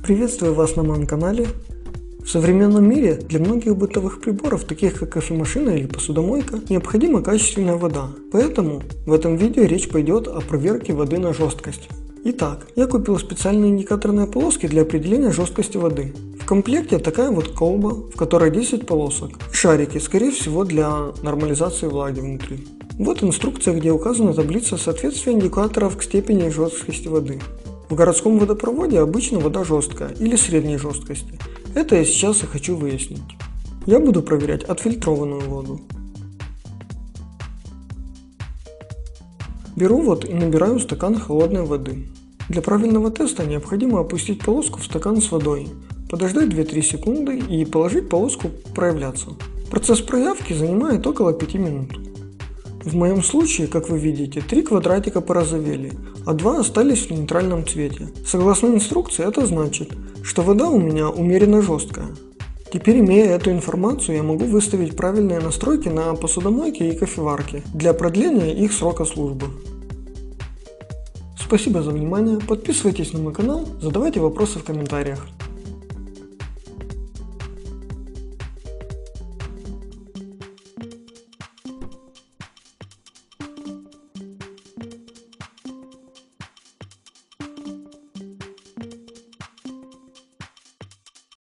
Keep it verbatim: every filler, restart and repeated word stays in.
Приветствую вас на моем канале. В современном мире для многих бытовых приборов, таких как кофемашина или посудомойка, необходима качественная вода. Поэтому в этом видео речь пойдет о проверке воды на жесткость. Итак, я купил специальные индикаторные полоски для определения жесткости воды. В комплекте такая вот колба, в которой десять полосок, и шарики, скорее всего для нормализации влаги внутри. Вот инструкция, где указана таблица соответствия индикаторов к степени жесткости воды. В городском водопроводе обычно вода жесткая или средней жесткости. Это я сейчас и хочу выяснить. Я буду проверять отфильтрованную воду. Беру вот и набираю стакан холодной воды. Для правильного теста необходимо опустить полоску в стакан с водой, подождать две-три секунды и положить полоску проявляться. Процесс проявки занимает около пяти минут. В моем случае, как вы видите, три квадратика порозовели, а два остались в нейтральном цвете. Согласно инструкции, это значит, что вода у меня умеренно жесткая. Теперь, имея эту информацию, я могу выставить правильные настройки на посудомойке и кофеварке для продления их срока службы. Спасибо за внимание, подписывайтесь на мой канал, задавайте вопросы в комментариях.